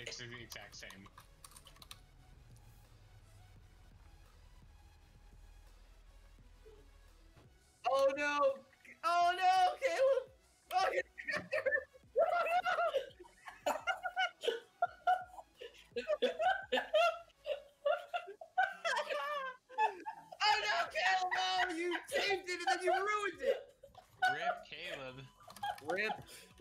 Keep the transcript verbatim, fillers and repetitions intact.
It's the exact same. Oh no! Oh no, Caleb! Oh, you Oh no, Caleb! No, you saved it and then you ruined it! Rip Caleb. Rip.